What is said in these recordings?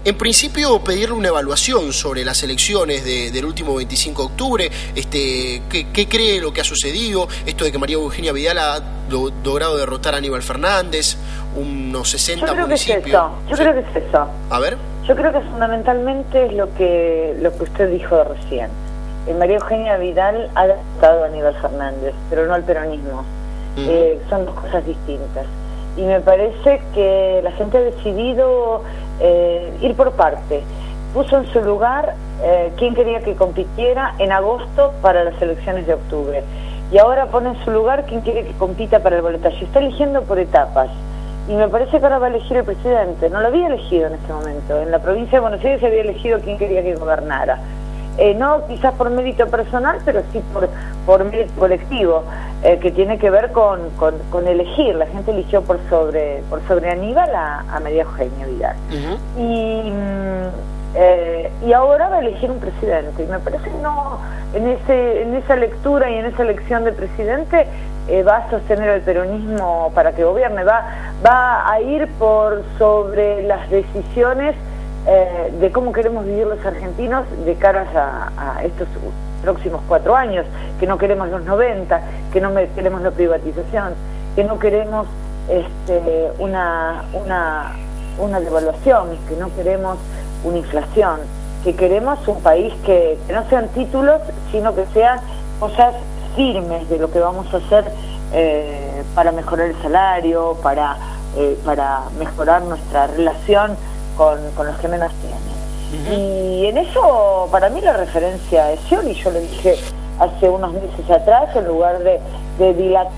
En principio, pedirle una evaluación sobre las elecciones del último 25 de octubre, ¿qué cree lo que ha sucedido? Esto de que María Eugenia Vidal ha logrado derrotar a Aníbal Fernández, unos 60 municipios. Yo creo que es eso. A ver. Yo creo que fundamentalmente es lo que usted dijo recién. María Eugenia Vidal ha derrotado a Aníbal Fernández, pero no al peronismo. Son dos cosas distintas. Y me parece que la gente ha decidido ir por parte. Puso en su lugar quién quería que compitiera en agosto para las elecciones de octubre. Y ahora pone en su lugar quién quiere que compita para el boletaje. Está eligiendo por etapas. Y me parece que ahora va a elegir el presidente. No lo había elegido en este momento. En la provincia de Buenos Aires se había elegido quién quería que gobernara. No quizás por mérito personal, pero sí por mérito colectivo, que tiene que ver con elegir. La gente eligió por sobre Aníbal a María Eugenia Vidal. Y ahora va a elegir un presidente. Y me parece que no, en esa lectura y en esa elección de presidente va a sostener el peronismo para que gobierne. Va a ir por sobre las decisiones de cómo queremos vivir los argentinos de cara a estos próximos 4 años, que no queremos los 90, que no queremos la privatización, que no queremos una devaluación, que no queremos una inflación, que queremos un país que no sean títulos, sino que sean cosas firmes de lo que vamos a hacer para mejorar el salario, para mejorar nuestra relación con los que menos tienen. Y en eso, para mí, la referencia es Scioli. Yo le dije hace unos meses atrás, en lugar de dilatar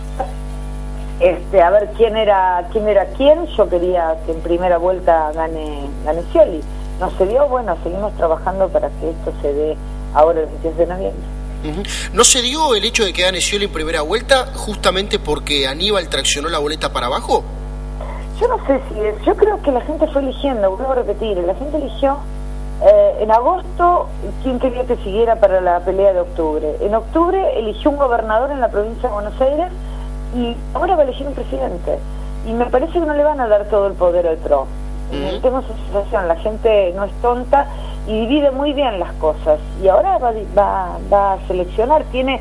a ver quién era quién, yo quería que en primera vuelta gane Scioli. No se dio. Bueno, seguimos trabajando para que esto se dé ahora el 22 de noviembre. ¿No se dio el hecho de que gane Scioli en primera vuelta justamente porque Aníbal traccionó la boleta para abajo? Yo no sé si es, yo creo que la gente fue eligiendo, vuelvo a repetir, la gente eligió en agosto quién quería que siguiera para la pelea de octubre. En octubre eligió un gobernador en la provincia de Buenos Aires y ahora va a elegir un presidente. Y me parece que no le van a dar todo el poder al PRO. Tengo esa sensación, la gente no es tonta y divide muy bien las cosas. Y ahora va a seleccionar, tiene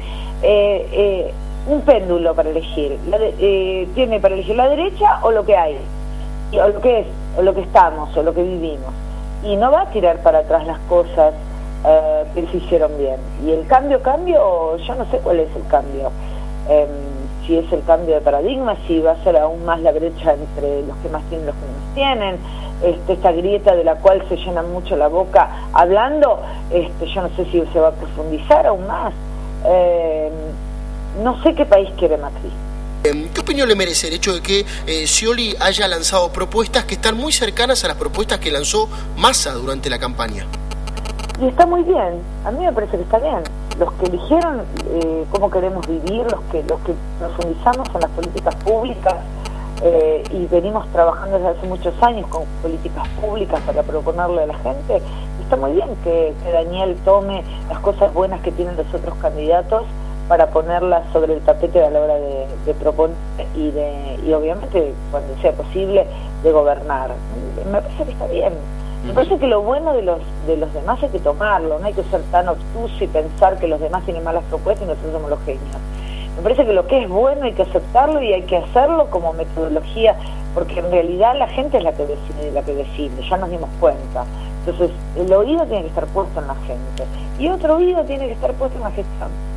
un péndulo para elegir. Tiene para elegir la derecha o lo que hay, o lo que es, o lo que estamos, o lo que vivimos. Y no va a tirar para atrás las cosas que se hicieron bien. Y el cambio, yo no sé cuál es el cambio. Si es el cambio de paradigma, si va a ser aún más la brecha entre los que más tienen y los que menos tienen, esta grieta de la cual se llena mucho la boca hablando, yo no sé si se va a profundizar aún más. No sé qué país quiere Macri. ¿Qué opinión le merece el hecho de que Scioli haya lanzado propuestas que están muy cercanas a las propuestas que lanzó Massa durante la campaña? Y está muy bien, a mí me parece que está bien. Los que eligieron cómo queremos vivir, los que profundizamos en las políticas públicas y venimos trabajando desde hace muchos años con políticas públicas para proponerle a la gente, está muy bien que Daniel tome las cosas buenas que tienen los otros candidatos para ponerlas sobre el tapete a la hora de proponer y obviamente cuando sea posible de gobernar. Me parece que está bien. Me parece que lo bueno de los demás hay que tomarlo, no hay que ser tan obtuso y pensar que los demás tienen malas propuestas y nosotros somos los genios. Me parece que lo que es bueno hay que aceptarlo y hay que hacerlo como metodología, porque en realidad la gente es la que decide, ya nos dimos cuenta. Entonces el oído tiene que estar puesto en la gente y otro oído tiene que estar puesto en la gestión.